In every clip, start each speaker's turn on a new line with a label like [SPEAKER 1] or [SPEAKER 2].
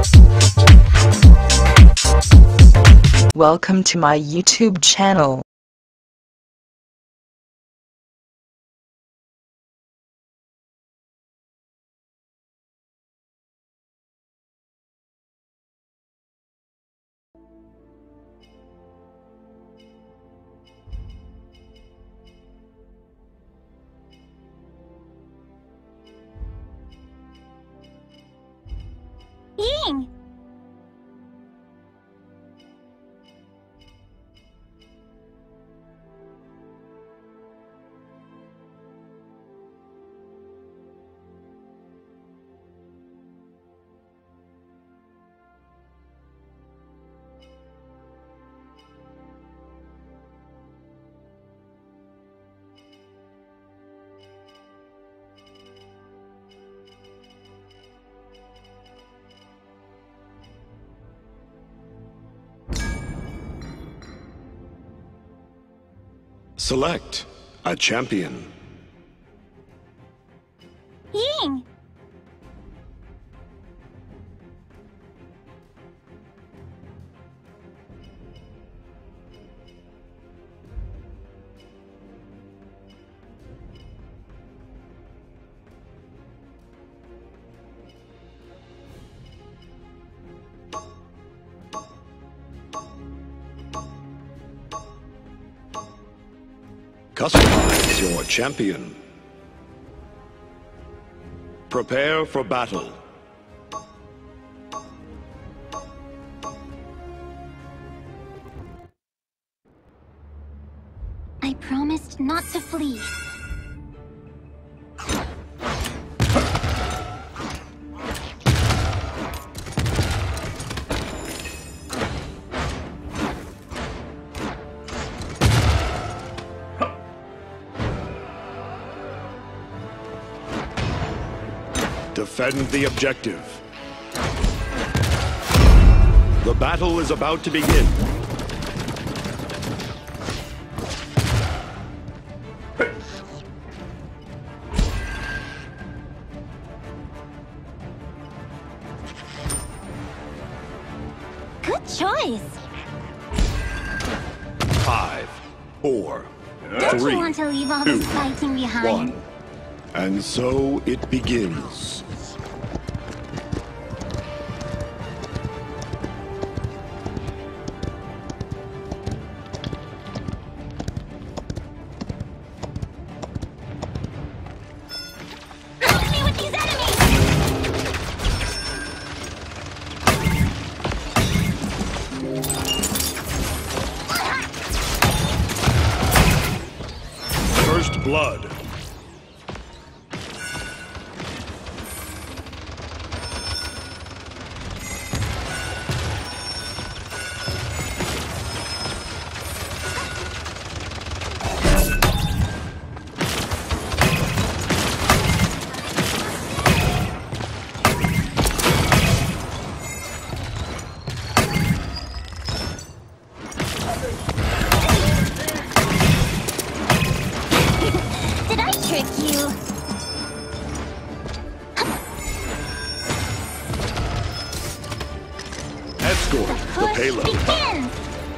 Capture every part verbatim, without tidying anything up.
[SPEAKER 1] Welcome to my YouTube channel.
[SPEAKER 2] Ying!
[SPEAKER 3] Select a champion.
[SPEAKER 2] Ying!
[SPEAKER 3] Customize your champion. Prepare for battle.
[SPEAKER 2] I promised not to flee.
[SPEAKER 3] Defend the objective. The battle is about to begin.
[SPEAKER 2] Good choice.
[SPEAKER 3] Five, four,
[SPEAKER 2] Don't
[SPEAKER 3] three,
[SPEAKER 2] you want to leave all
[SPEAKER 3] two,
[SPEAKER 2] this fighting behind?
[SPEAKER 3] one. And so it begins.
[SPEAKER 2] Help me with these enemies!
[SPEAKER 3] First blood.
[SPEAKER 2] Did I trick you?
[SPEAKER 3] Escort the
[SPEAKER 2] Push
[SPEAKER 3] payload.
[SPEAKER 2] begins!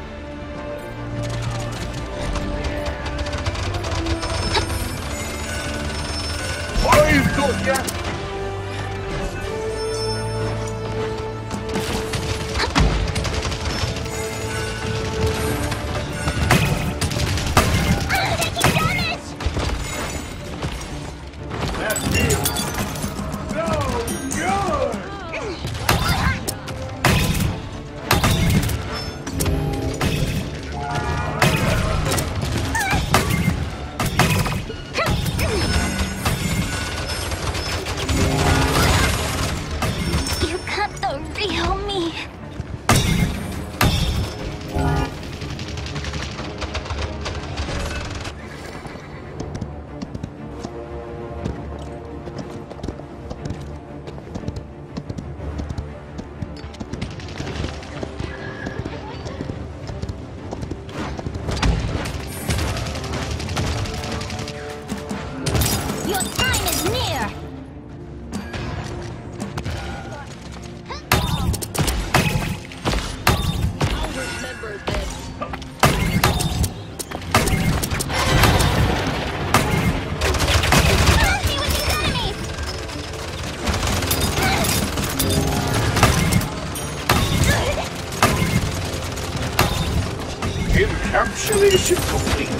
[SPEAKER 2] I'm taking damage!
[SPEAKER 4] Mission complete.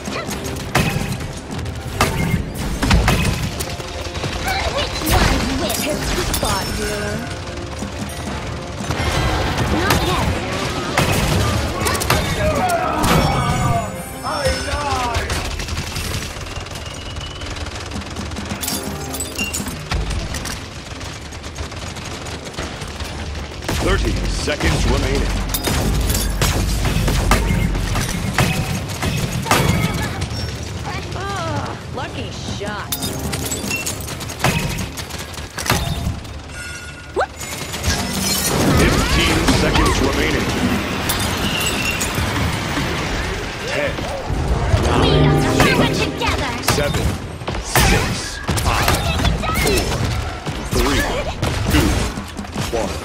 [SPEAKER 2] Which one's which?
[SPEAKER 5] Hit the spot, healer.
[SPEAKER 2] Not yet.
[SPEAKER 3] Thirty seconds remaining.
[SPEAKER 5] Ah, lucky shot.
[SPEAKER 3] Fifteen seconds remaining. Ten,
[SPEAKER 2] We
[SPEAKER 3] nine,
[SPEAKER 2] are stronger together.
[SPEAKER 3] seven, six, five, four, three, two, one.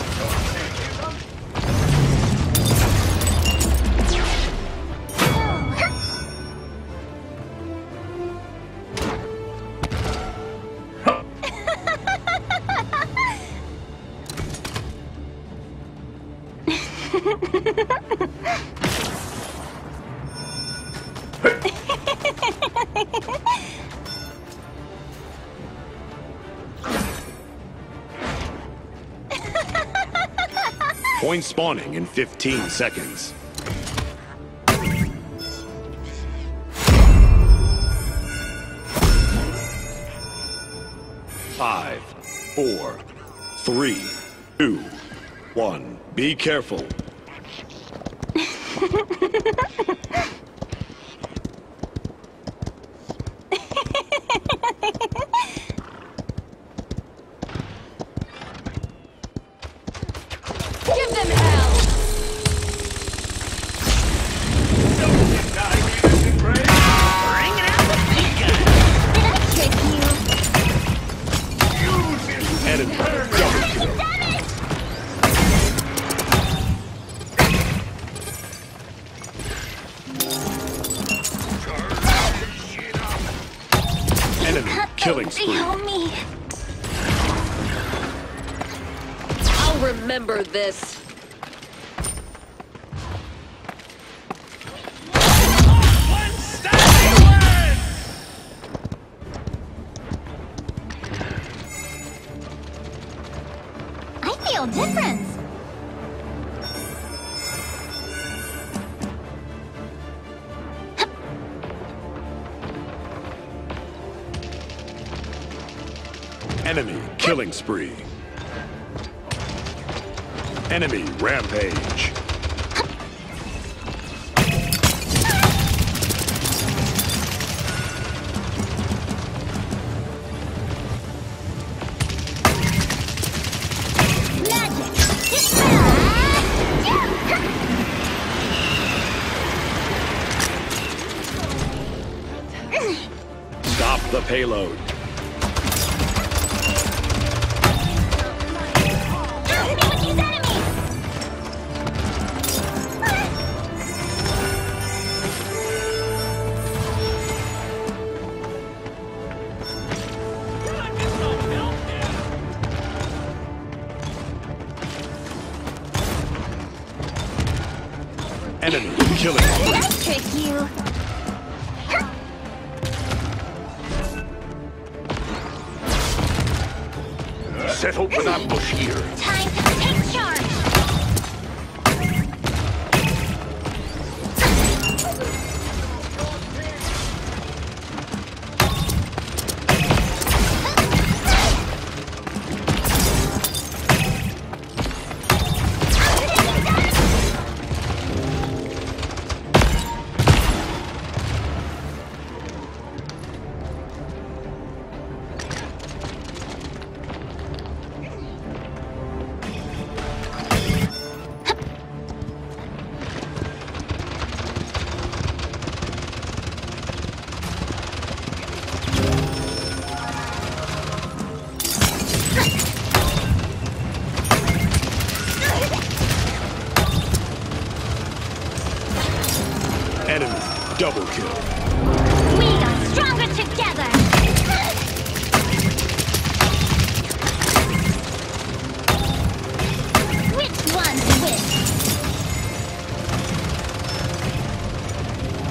[SPEAKER 3] Point spawning in fifteen seconds. Five, four, three, two, one. Be careful.
[SPEAKER 5] Give them hell!
[SPEAKER 2] Did I trick you?
[SPEAKER 3] Enemy double kill. Enemy killing spree.
[SPEAKER 2] me.
[SPEAKER 5] I'll remember this.
[SPEAKER 2] I feel different.
[SPEAKER 3] Enemy killing spree. Enemy rampage.
[SPEAKER 2] Magic.
[SPEAKER 3] Stop the payload. Enemy killing
[SPEAKER 2] Did
[SPEAKER 3] spree.
[SPEAKER 2] I trick you?
[SPEAKER 4] Set open ambush here.
[SPEAKER 2] Time to take charge.
[SPEAKER 3] Enemy double kill.
[SPEAKER 2] We are stronger together. Which one's which?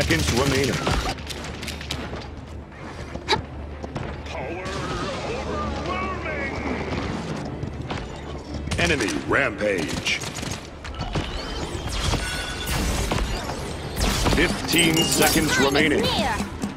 [SPEAKER 3] seconds remaining. Enemy rampage. Fifteen seconds
[SPEAKER 2] Time is
[SPEAKER 3] remaining.
[SPEAKER 2] near.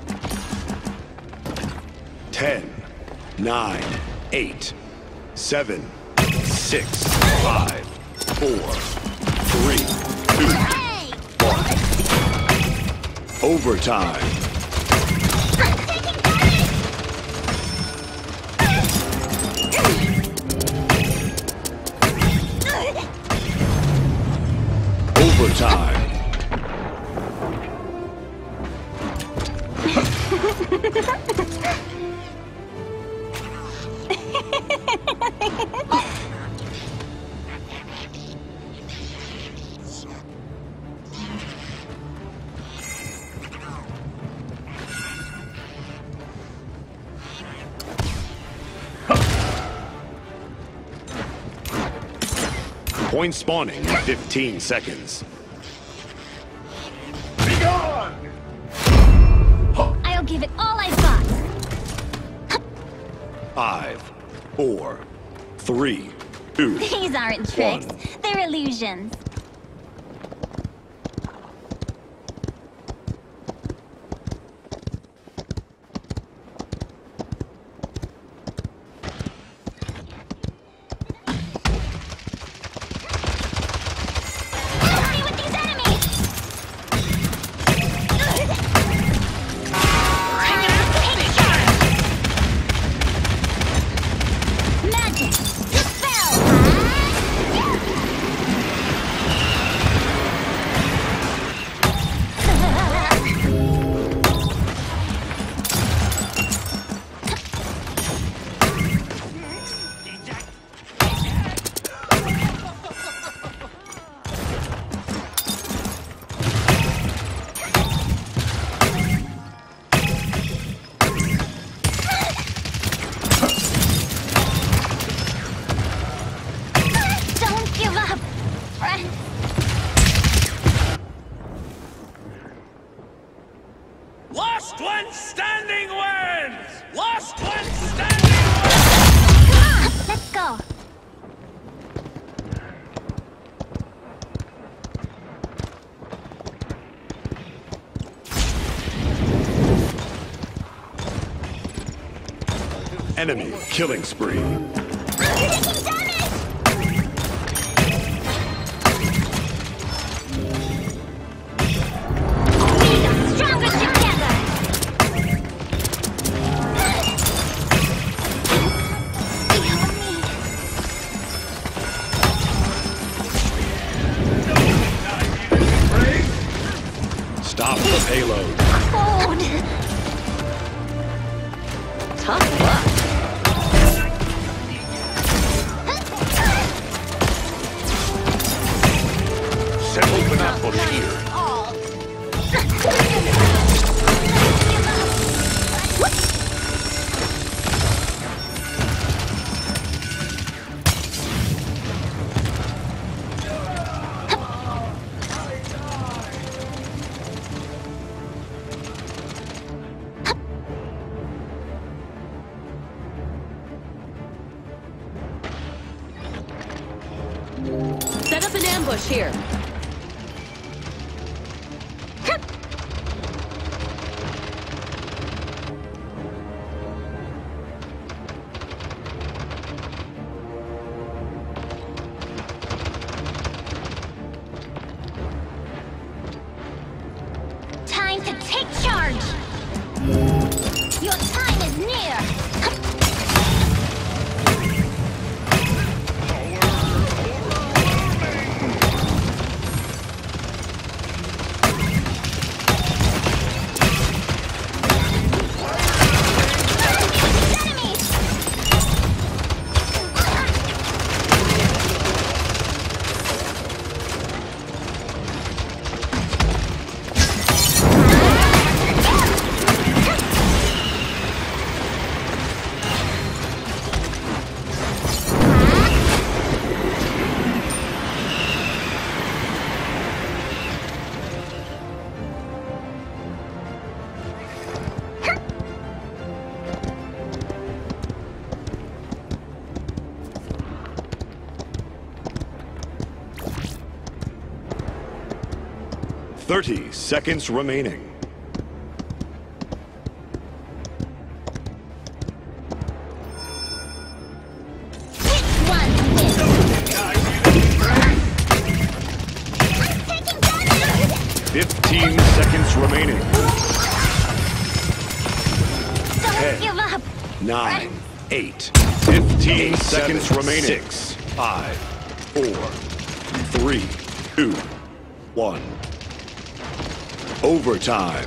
[SPEAKER 3] Ten, nine, eight, seven, six, five, four, three, two,
[SPEAKER 2] Hey!
[SPEAKER 3] one. Overtime.
[SPEAKER 2] Taking damage!
[SPEAKER 3] Overtime. Point spawning in fifteen seconds.
[SPEAKER 4] Be gone!
[SPEAKER 2] I'll give it all I've got.
[SPEAKER 3] Five, four, three, two.
[SPEAKER 2] These aren't tricks.
[SPEAKER 3] One.
[SPEAKER 2] They're illusions. Help me with these enemies! Take charge! Magic! Dispel! Don't give up, friend.
[SPEAKER 6] Last one standing wins! Last one standing
[SPEAKER 2] Come on, let's go.
[SPEAKER 3] Enemy killing spree.
[SPEAKER 2] Taking damage! We are stronger together! Behind me.
[SPEAKER 3] Stop the payload.
[SPEAKER 2] Cold.
[SPEAKER 5] Tough luck.
[SPEAKER 4] Set open ambush here.
[SPEAKER 2] All.
[SPEAKER 5] Set up an ambush here.
[SPEAKER 2] Time to take charge! Your time is near!
[SPEAKER 3] thirty seconds remaining.
[SPEAKER 2] Which one wins? I'm taking damage!
[SPEAKER 3] fifteen seconds remaining.
[SPEAKER 2] Don't
[SPEAKER 3] Ten.
[SPEAKER 2] give up!
[SPEAKER 3] Nine, eight, fifteen seconds remaining. Six, five, four, three, two, one. Overtime.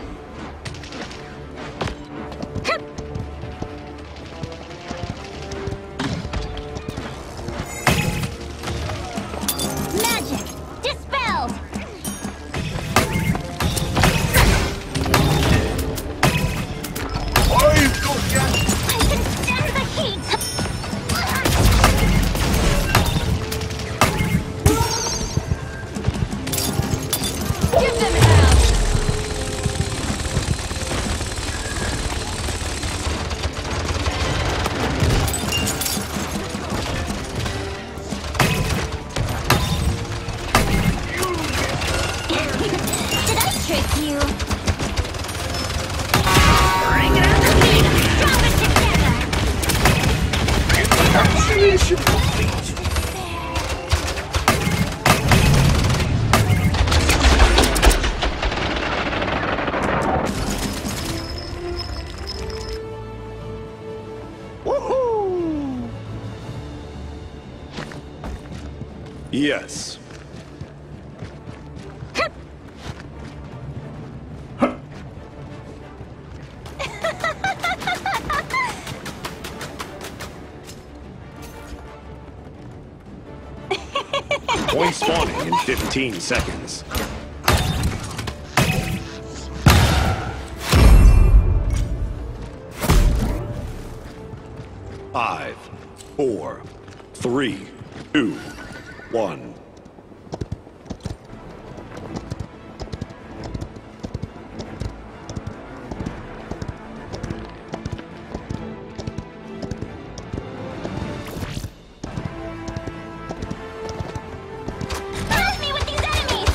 [SPEAKER 2] Magic! Dispelled! I can stand the heat!
[SPEAKER 5] Give them hell!
[SPEAKER 2] Did I trick you? Bring it on! Stronger together!
[SPEAKER 3] Yes. Point spawning in fifteen seconds. Five, four, three, two, one.
[SPEAKER 2] Help me with these enemies!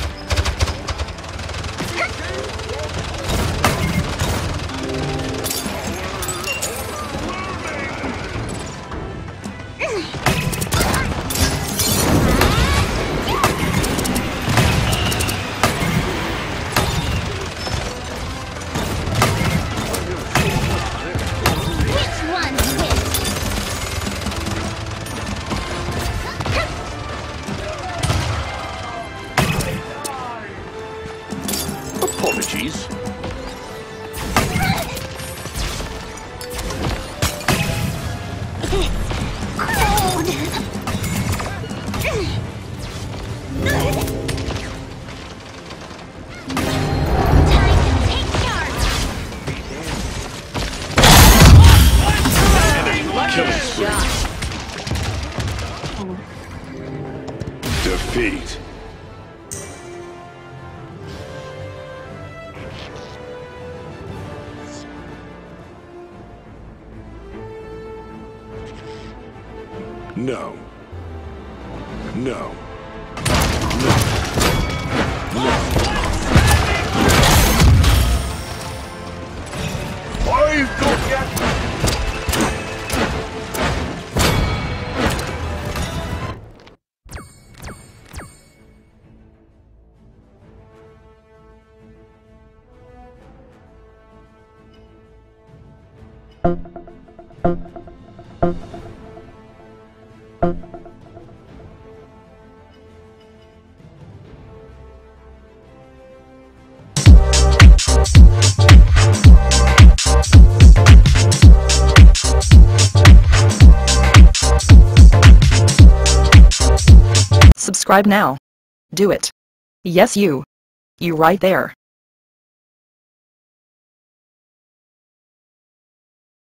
[SPEAKER 2] Which one wins?
[SPEAKER 4] Apologies.
[SPEAKER 2] Cold! Time to take charge!
[SPEAKER 3] Killing spree.
[SPEAKER 5] Shot.
[SPEAKER 3] Defeat. No. No. No.
[SPEAKER 4] Why don't get
[SPEAKER 1] Subscribe now. Do it. Yes, you. You right there.